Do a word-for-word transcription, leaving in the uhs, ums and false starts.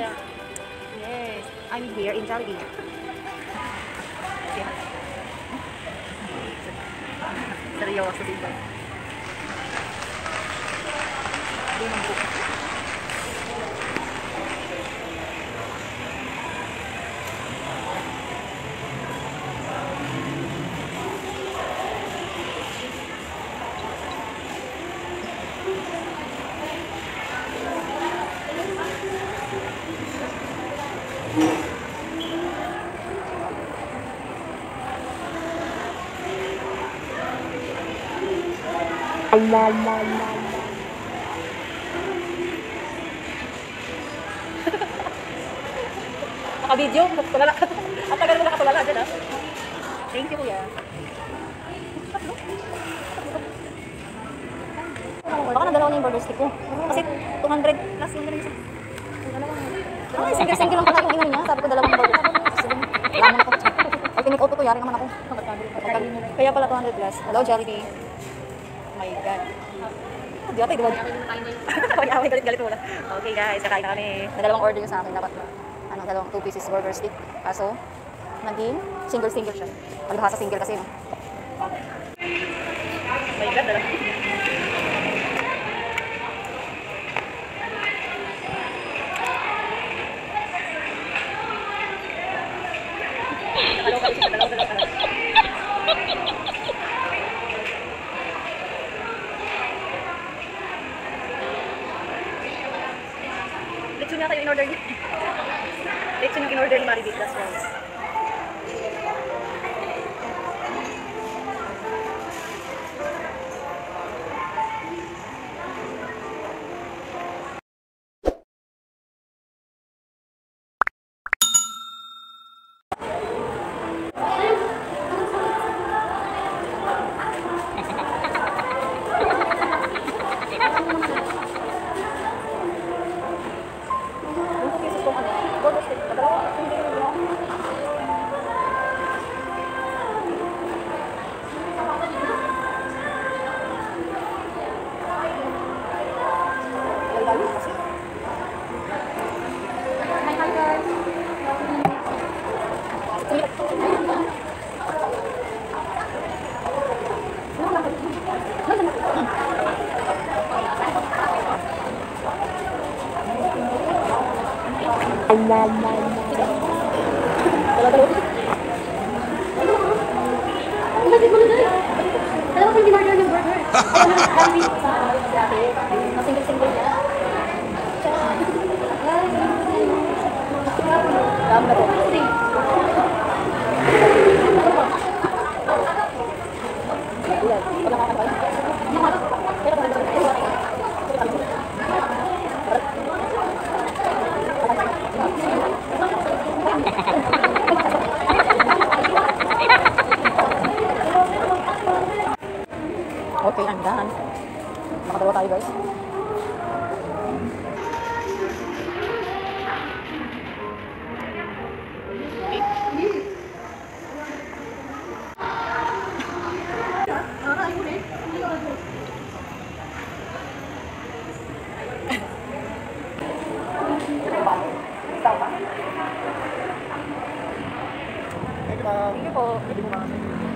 Yes, I'm here in Jollibee. Seryoso dito. Hindi man po. Naka-video, tulala. Ang tagal mo nakatulala dyan, ah. Thank you, kuya. Baka nadalawa na yung burger stick ko. Kasi two hundred plus yung ganun isa. Ay, single-single lang pala yung ingay niya. Sabi ko dalawang burger. Lamon ako. Ultimate auto to, yari naman ako. Kaya pala two hundred plus. Hello, Jollibee. Oh my God. Di ate, di ba? Pag-away, galit-galit muna. Okay guys, kakain na kami. Nadalawang order yung sa akin. Dapat ano, dalawang two pieces burger stick. Kaso, naging single-single siya. Palibhasa single kasi, no? Oh my God, dalawa. Dalawa kasi, dalawa, dalawa, dalawa. Lechon yata yung in-order niya. Lechon yung in-order ni Maribik, that's right. Dalawa yung in-order ng burger. Single-single niya. Gamba ko. Wala ka ba? Okay, I'm done. Makadalawa tayo, guys. Thank you po.